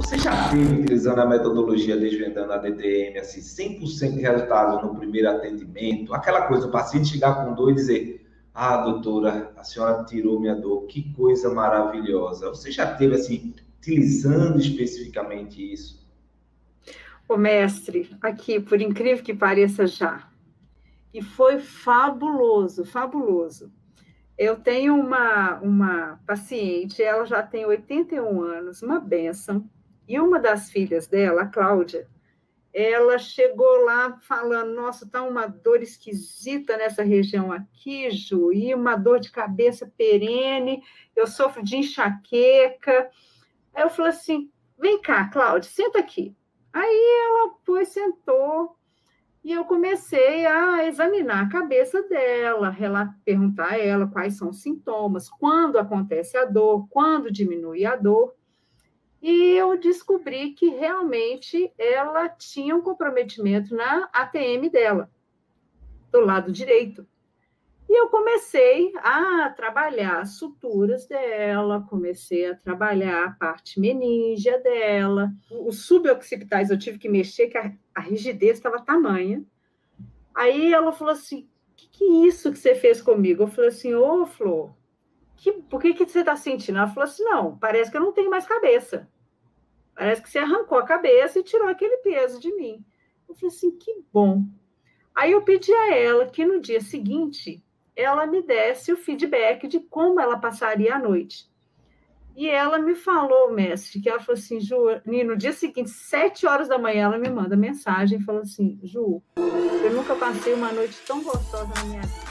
Você já teve, utilizando a metodologia Desvendando a DTM, assim, 100% de resultado no primeiro atendimento? Aquela coisa, o paciente chegar com dor e dizer, ah, doutora, a senhora tirou minha dor, que coisa maravilhosa. Você já teve, assim, utilizando especificamente isso? Ô, mestre, aqui, por incrível que pareça, já. E foi fabuloso, fabuloso. Eu tenho uma paciente, ela já tem 81 anos, uma bênção, e uma das filhas dela, a Cláudia, ela chegou lá falando, nossa, tá uma dor esquisita nessa região aqui, Ju, e uma dor de cabeça perene, eu sofro de enxaqueca. Aí eu falei assim, vem cá, Cláudia, senta aqui. Aí ela foi, sentou, e eu comecei a examinar a cabeça dela, perguntar a ela quais são os sintomas, quando acontece a dor, quando diminui a dor. E eu descobri que realmente ela tinha um comprometimento na ATM dela, do lado direito. E eu comecei a trabalhar as suturas dela, comecei a trabalhar a parte meníngea dela. Os suboccipitais eu tive que mexer, que a rigidez estava tamanha. Aí ela falou assim, que é isso que você fez comigo? Eu falei assim, ô, Flor, por que você está sentindo? Ela falou assim, não, parece que eu não tenho mais cabeça. Parece que você arrancou a cabeça e tirou aquele peso de mim. Eu falei assim, que bom. Aí eu pedi a ela que no dia seguinte ela me desse o feedback de como ela passaria a noite. E ela me falou, mestre, que ela falou assim, Ju, no dia seguinte, 7 horas da manhã, ela me manda mensagem e falou assim, Ju, eu nunca passei uma noite tão gostosa na minha vida.